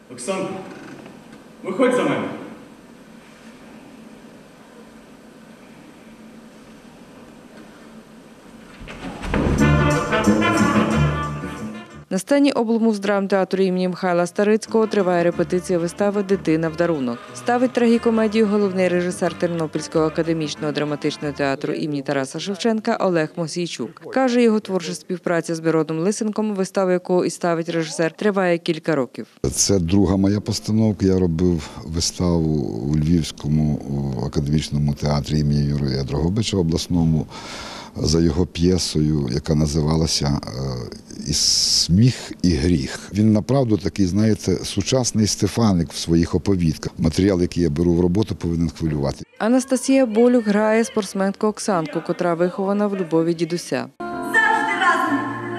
Оксанко, виходь за мене. На сцені облмуздрамтеатру імені Михайла Старицького триває репетиція вистави «Дитина в дарунок». Ставить трагікомедію головний режисер Тернопільського академічного драматичного театру імені Тараса Шевченка Олег Мосійчук. Каже, його творча співпраця з Мироном Лисенком, виставу якого і ставить режисер, триває кілька років. Це друга моя постановка. Я робив виставу у Львівському академічному театрі імені Юрія Дрогобича обласному за його п'єсою, яка називалася «І сміх, і гріх». Він направду такий, знаєте, сучасний Стефаник в своїх оповідках. Матеріал, який я беру в роботу, повинен хвилювати. Анастасія Болюк грає спортсменку Оксанку, котра вихована в любові дідуся. Завжди разом.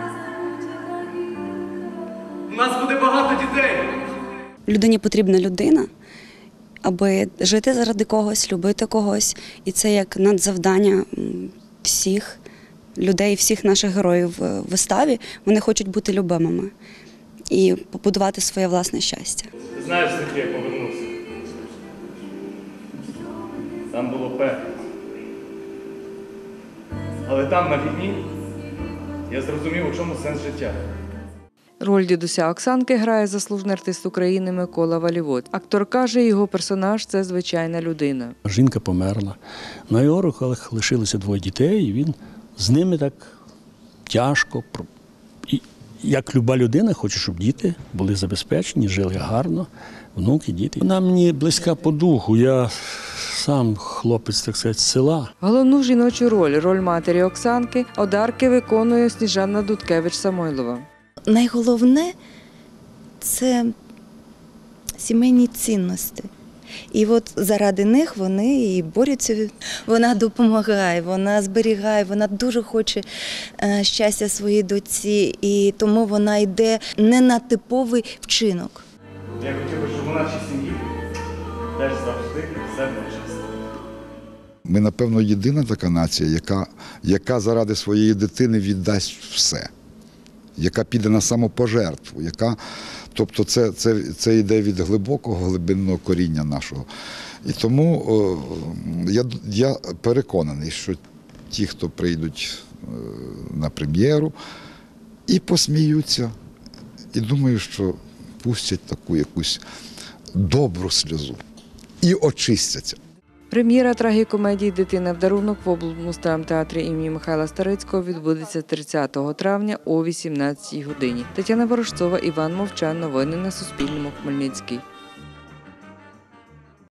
У нас буде багато дітей. Людині потрібна людина, аби жити заради когось, любити когось. І це як надзавдання всіх людей, всіх наших героїв в виставі. Вони хочуть бути любимими і побудувати своє власне щастя. Ти знаєш, звідки я повернувся? Там було пекло. Але там, на війні, я зрозумів, у чому сенс життя. Роль дідуся Оксанки грає заслужений артист України Микола Валівод. Актор каже, його персонаж – це звичайна людина. Жінка померла. На його руках лишилося двоє дітей, і він з ними так тяжко. І як люба людина, хоче, щоб діти були забезпечені, жили гарно, внуки, діти. Вона мені близька по духу, я сам хлопець, так сказати, з села. Головну жіночу роль матері Оксанки, Одарки, виконує Сніжана Дудкевич-Самойлова. Найголовне – це сімейні цінності. І от заради них вони і борються. Вона допомагає, вона зберігає, вона дуже хоче щастя своїй дочці. І тому вона йде не на типовий вчинок. Я хотів би, щоб у нашій сім'ї теж завжди все було чесно. Ми, напевно, єдина така нація, яка заради своєї дитини віддасть все, яка піде на самопожертву, тобто це йде від глибокого, глибинного коріння нашого. І тому я переконаний, що ті, хто прийдуть на прем'єру і посміються, і думаю, що пустять таку якусь добру сльозу і очистяться. Прем'єра трагікомедії «Дитина в дарунок» в облмуздрамтеатрі імені Михайла Старицького відбудеться 30 травня о 18 годині. Тетяна Ворожцова, Іван Мовчан. Новини на Суспільному. Хмельницький.